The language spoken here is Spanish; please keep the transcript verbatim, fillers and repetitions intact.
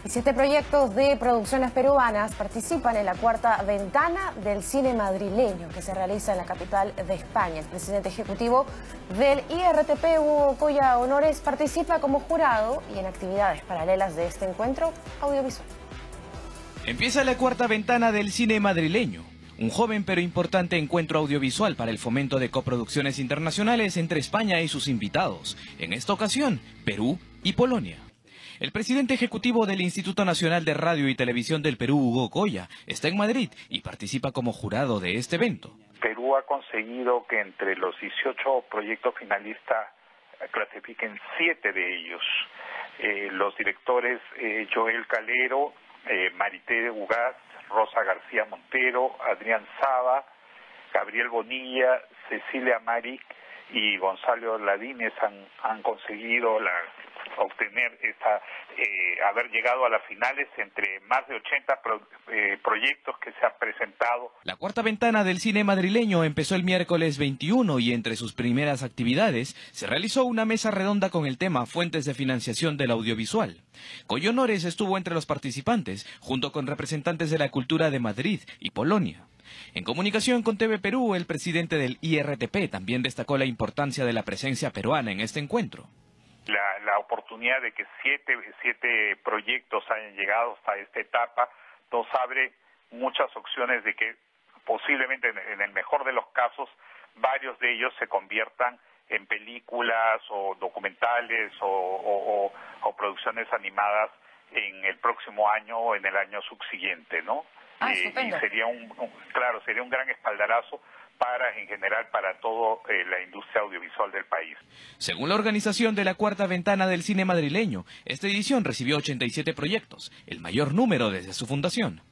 Siete proyectos de producciones peruanas participan en la cuarta ventana del cine madrileño que se realiza en la capital de España. El presidente ejecutivo del I R T P, Hugo Coya Honores, participa como jurado y en actividades paralelas de este encuentro audiovisual. Empieza la cuarta ventana del cine madrileño, un joven pero importante encuentro audiovisual para el fomento de coproducciones internacionales entre España y sus invitados, en esta ocasión Perú y Polonia. El presidente ejecutivo del Instituto Nacional de Radio y Televisión del Perú, Hugo Coya, está en Madrid y participa como jurado de este evento. Perú ha conseguido que entre los dieciocho proyectos finalistas clasifiquen siete de ellos. Eh, los directores eh, Joel Calero, eh, Marité Ugaz, Rosa García Montero, Adrián Saba, Gabriel Bonilla, Cecilia Maric y Gonzalo Ladines han, han conseguido la, obtener esta, eh, haber llegado a las finales entre más de ochenta pro, eh, proyectos que se han presentado. La cuarta ventana del cine madrileño empezó el miércoles veintiuno y entre sus primeras actividades se realizó una mesa redonda con el tema Fuentes de financiación del audiovisual. Coya Honores estuvo entre los participantes, junto con representantes de la cultura de Madrid y Polonia. En comunicación con T V Perú, el presidente del I R T P también destacó la importancia de la presencia peruana en este encuentro. La, la oportunidad de que siete, siete proyectos hayan llegado hasta esta etapa nos abre muchas opciones de que posiblemente en, en el mejor de los casos varios de ellos se conviertan en películas o documentales o, o, o, o producciones animadas en el próximo año o en el año subsiguiente, ¿no? Ah, eh, y sería un, un claro sería un gran espaldarazo para en general para toda eh, la industria audiovisual del país. Según la organización de la cuarta ventana del cine madrileño, esta edición recibió ochenta y siete proyectos, el mayor número desde su fundación.